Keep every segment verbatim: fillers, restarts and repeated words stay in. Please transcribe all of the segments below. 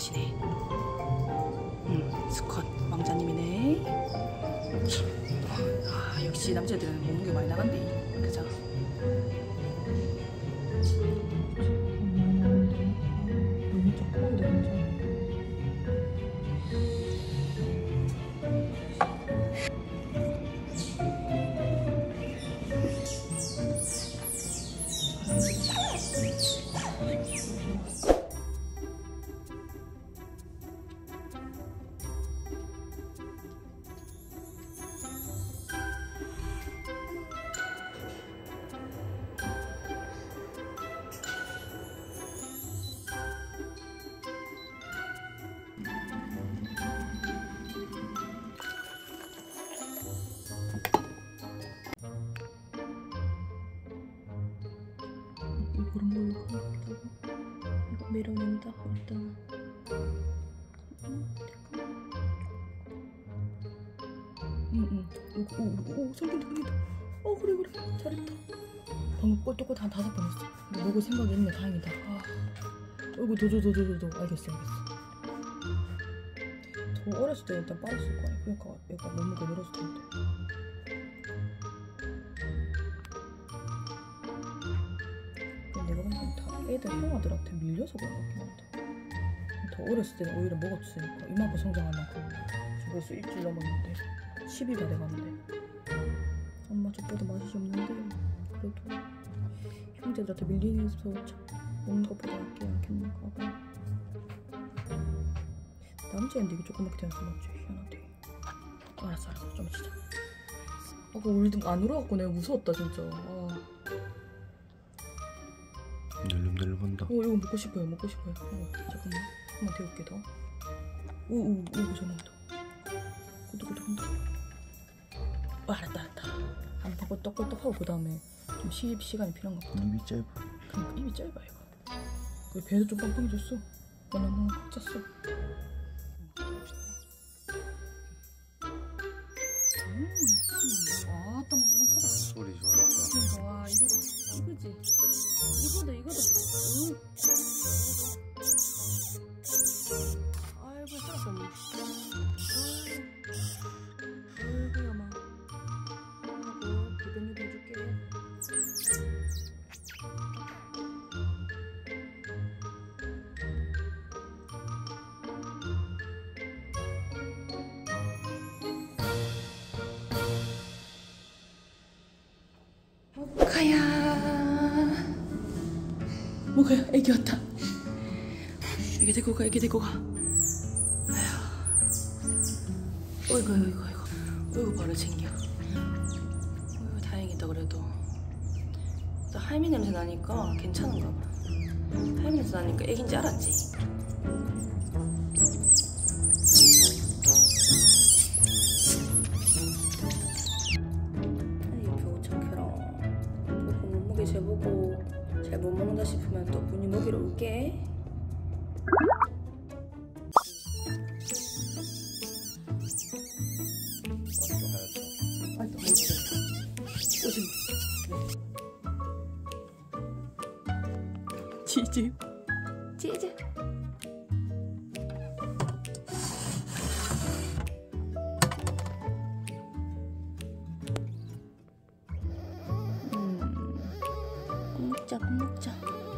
하시네. 음, 스쿼트 왕자님이네. 아, 역시 남자들은 몸무게 많이 나간대. 그죠? 너무 조그만데 괜찮아. 이거를 뭘로 하겠다고? 이거 밀어낸다 일단. 응응. 오오오 성긴다 성긴다. 어 그래 그래 잘했다. 방금 꼴떡꼴 한 다섯 번 했어. 근데 먹을 생각이 있네. 다행이다. 아. 어이구 도도도도도도. 알겠어 알겠어. 더 어렸을 때 일단 빠졌을 거야. 그러니까 얘가 몸무게 늘었을 텐데. 내가 보기엔 다 애들 형아들한테 밀려서 그런 것 같긴 한다. 더 어렸을 때는 오히려 먹었으니까 이만큼 성장할 만큼 지금 벌써 일주일 넘었는데 십 일가 돼가는데 엄마 저보다 맛이 없는데 그래도 형제들한테 밀리면서 먹는 것보다 낫게 않겠는가 봐. 남자인데 이게 조그맣게 되면서 맞지? 희한하대. 알았어 알았어 좀 치자. 아까 울든 안 울어갖고 내가 무서웠다 진짜. 아. 널름널름한다. 어 이거 먹고 싶어요 먹고 싶어요. 어, 잠깐만 한번 데울게 더. 오오 오오 잘 먹는다. 꼬득꼬득한다. 어 알았다 알았다. 한번 꼴떡꼴떡하고 그 다음에 좀 시, 시간이 필요한가 보다. 입이 짧아. 그러니까 입이 짧아 이거. 그 배도 좀 빵빵해졌어. 나는 하나 팍 찼어. 음 역시 아따 뭐 오른 쳐다. 소리 좋았다. 그러니까 와 이거다 이거지 이거다 이거다. 응. 아이고 살았어. 아이고야 마 하고 비벼내도 해줄게. 모카야 모카야 애기 왔다. 애기 데리고 가 애기 데리고 가. 아휴 어이구 어이구 어이구 어이구 바로 챙겨. 어이구 다행이다. 그래도 또 할미 냄새 나니까 괜찮은가 봐. 할미 냄새 나니까 애기인지 알았지. 재보고 잘 못 먹는다 싶으면 또 분유 먹이러 올게. 아직도 하얗다. 오줌. 치즈. 치즈. 먹자, 밥 먹자.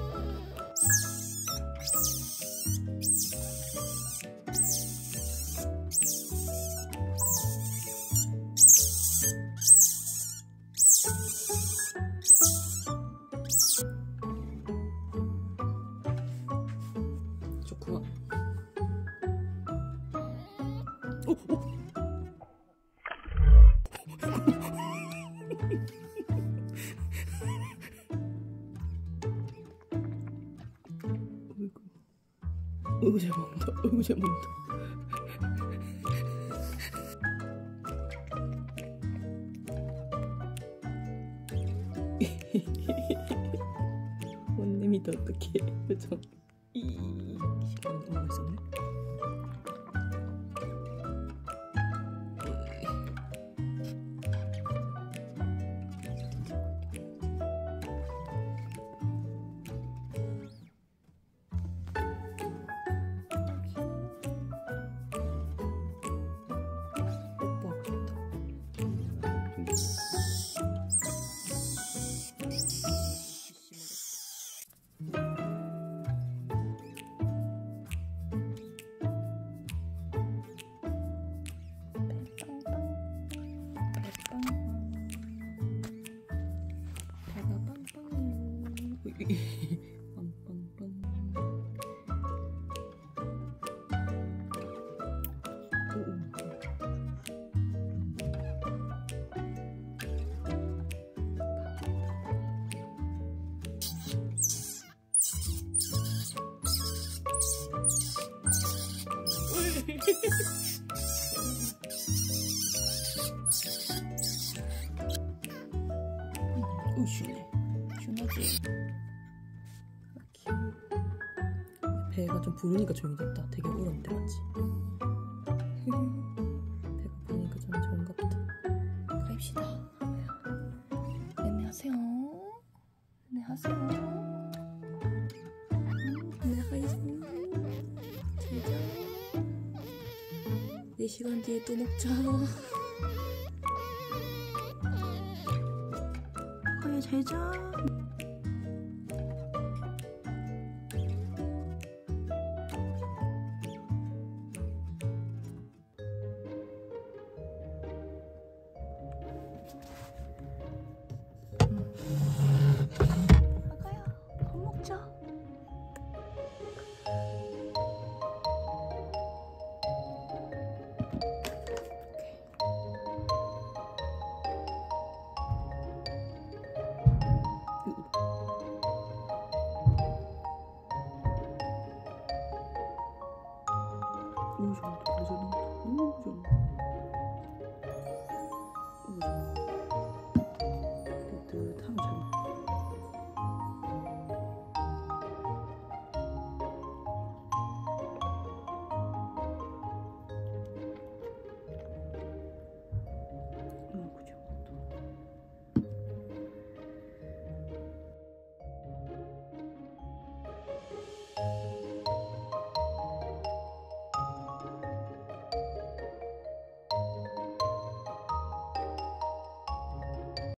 좋구만. 오, 오. 어이구 잘 먹는다. 어이구 잘 먹는다. 못 내미다 어떡해. 표정. 이 시간이 엄마가 있었네. 오, 시원해. 시원하지? 배가 좀 부르니까 조용해졌다. 되게 울었는데, 맞지? 배가 부르니까 좀 좋은가 보다. 가입시다. 안녕하세요. 안녕하세요. 안녕하세요. 잘자. 네 시간 뒤에 또 먹자. 가야 잘자. 아가야, 밥 먹자. 너무 좋아, 너무 좋아, 너무 좋아.